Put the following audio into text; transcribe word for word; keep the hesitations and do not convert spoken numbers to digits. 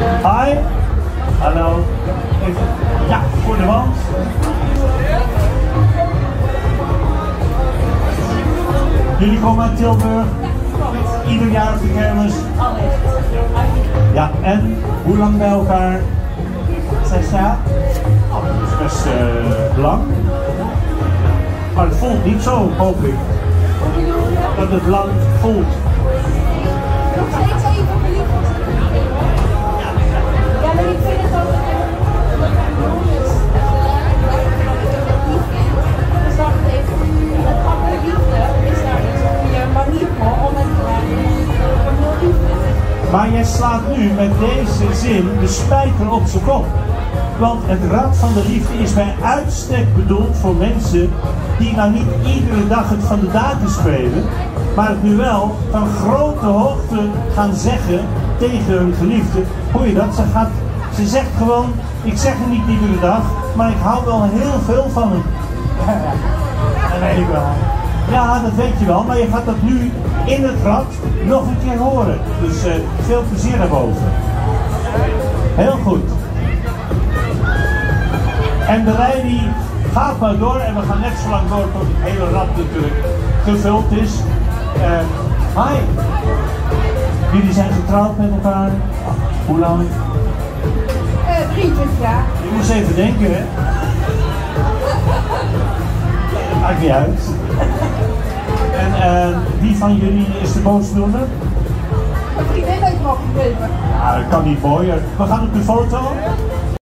Hi. Hallo. Even. Ja, voor de wand. Jullie komen uit Tilburg. Ieder jaar op de kermis. Ja, en hoe lang bij elkaar? Zes jaar. Oh, dat is best uh, lang. Maar het voelt niet zo, hoop ik. Dat het lang voelt. Nog steeds even verliefd. Ja, maar ik vind het ook. Dus dacht ik even, dat andere liefde is daar dus een goede manier voor om het te liefde. Maar jij slaat nu met deze zin de spijker op zijn kop. Want het rad van de liefde is bij uitstek bedoeld voor mensen die nou niet iedere dag het van de daken spelen, maar het nu wel van grote hoogte gaan zeggen tegen hun geliefde. Hoor je dat? Ze, gaat, ze zegt gewoon, ik zeg het niet iedere dag, maar ik hou wel heel veel van hem. Dat weet ik wel. Ja, dat weet je wel, maar je gaat dat nu in het rad nog een keer horen. Dus uh, veel plezier daarboven. Heel goed. En de rij die gaat maar door en we gaan net zo lang door tot het hele rad natuurlijk gevuld is. Uh, hi. Jullie zijn getrouwd met elkaar. Hoe lang? Uh, drieëntwintig jaar. Je moest even denken, hè? Dat maakt niet uit. En uh, wie van jullie is de boosdoener? Een vriendin heeft me opgegeven. Ja, dat kan niet mooier. We gaan op de foto.